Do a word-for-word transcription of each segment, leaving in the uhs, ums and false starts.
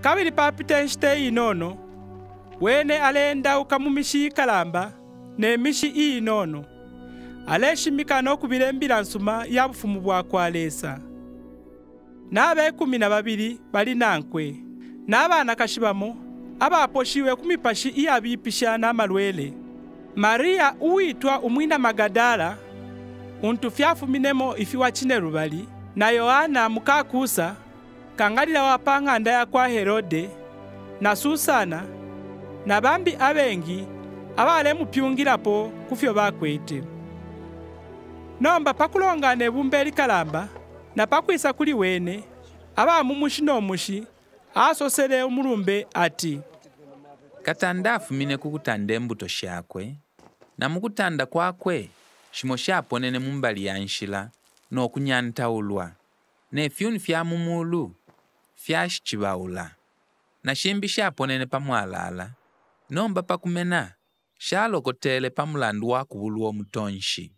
Kabili papita enshite inono, wene alenda ukamumishi ikalamba, ne mishi inono. Aleshimika n'okubirembira nsuma ya bufumu bwa kwalesa. N'abe kumi na babiri bali nankwe, n'abana kashibamo, abaposhiwe kumipashi iyabipisha n'amalwele. Maria uwitwa umwina Magadala, untu fyafuminemo ifi wachine rubali, na Yohana mukakusa, kangalila wapanganda ya kwa Herode, na Susana, na bambi abengi, abale mupyungilapo kufyo bakwete. Nomba pakulongane bumbeli kalamba, na pakwisa kuli wene, aba mumushi n'omushi, asosele umulumbe ati, Katanda afumine kukutanda embuto shakwe, na mukutanda kwakwe, shimo shaponene mumbali ya nshila, no kunyantaulwa, ne fyuni fya mumulu, fya shichibaula, na shimbi shaponene pamwalala, nomba pakumena, shalokotele pamulandu wa kubulu omutonshi.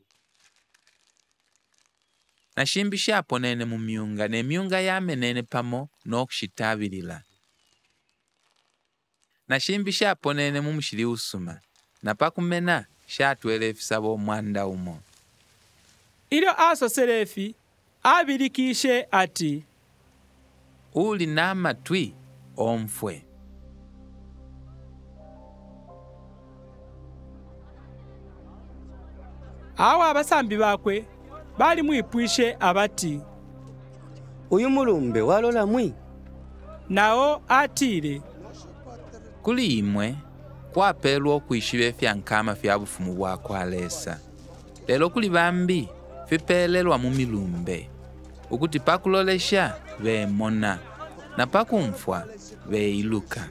Na shimbi shaponene mu myunga, ne myunga yamenene pamo n'okushitabilila. Na shimbi shaponene mu mushili usuma, na pakumena shatwele efisabo mwanda umo. Ilyo asoselefi, abilikishe ati, Uli na matwi omfwe. Awa abasambi bakwe, bali mwipwishe abati, Uyu mulumbe walola mwi? nao atile, Kuli imwe, kwapelwa okwishiba efya nkama fya bufumu bwa kwalesa. Lelo kuli bambi, fipelelwa mu milumbe, ukuti pakulolesha bemona, na pakumfwa beiluka.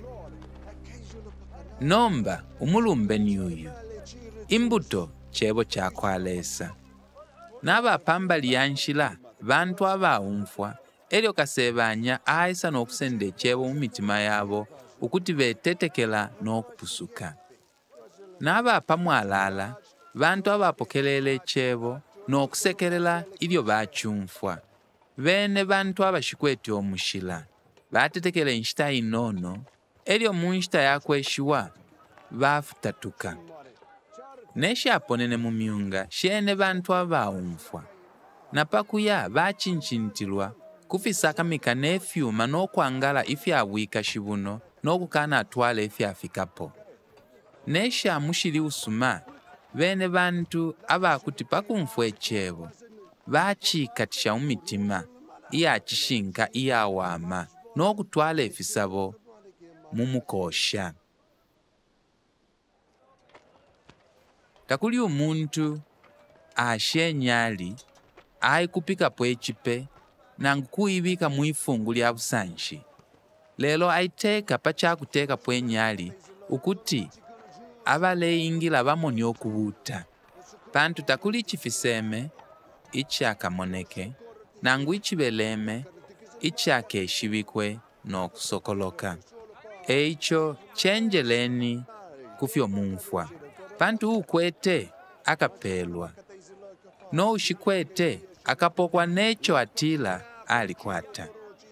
Nomba umulumbe ni uyu, imbuto chebo cha kwalesa. Naba pambali yanshila, bantu abaumfwa, elio kasebanya aisa n'okusende chebo mu mitima yabo, ukuti betetekela n'okupusuka. Naba pamwalala, bantu abapokelele chebo n'okusekelela ilio bachumfwa. Bene bantu abashikweti omushila, batetekela nshita inono, elio munshita yakweshiwa, bafutatuka. Nesha aponene mu myunga, shene bantu abaumfwa. Na pakuya bachinchintilwa, kufisaka mika nefyuma n'okwangala ifya wika shibuno, n'okukana atwale ifya fikapo. Nesha mushili usuma, bene bantu abakuti pakumfwe chebo, bachikatisha umitima, iya chishinka iya wama, n'okutwala efisabo mumukosha. Takuli umuntu ashenyali, ai kupika pwechipe, nangu kuibika muifungu lya busanshi. Lelo aiteka pacha kuteka pwenyali, ukuti abale ingila bamoni okubuta. Pantu takuli chifiseme, ichaka moneke, nangu ichibeleme, ichake shibikwe no kusokoloka. Eicho chenjeleni kufyo mumfwa. Pantu ukwete akapelwa. No ushikwete akapokwa necho atila alikwata.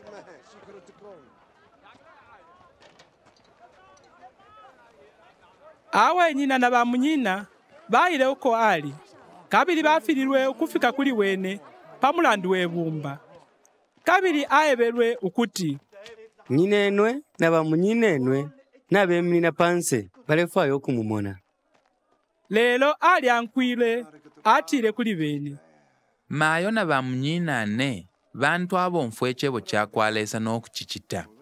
awe nyina na bamunyina, baile uko ali, kabili bafililwe ukufika kuli wene, pamulandu webumba. Kabili aebelwe ukuti, Nyinenwe na bamunyinenwe, na bemina panse, balefayo kumumona. Lelo ali ankwile, atile kuli bene. Mayo na bamunyinane, bantu abomfwe chebo cha kwalesa n'okuchichita.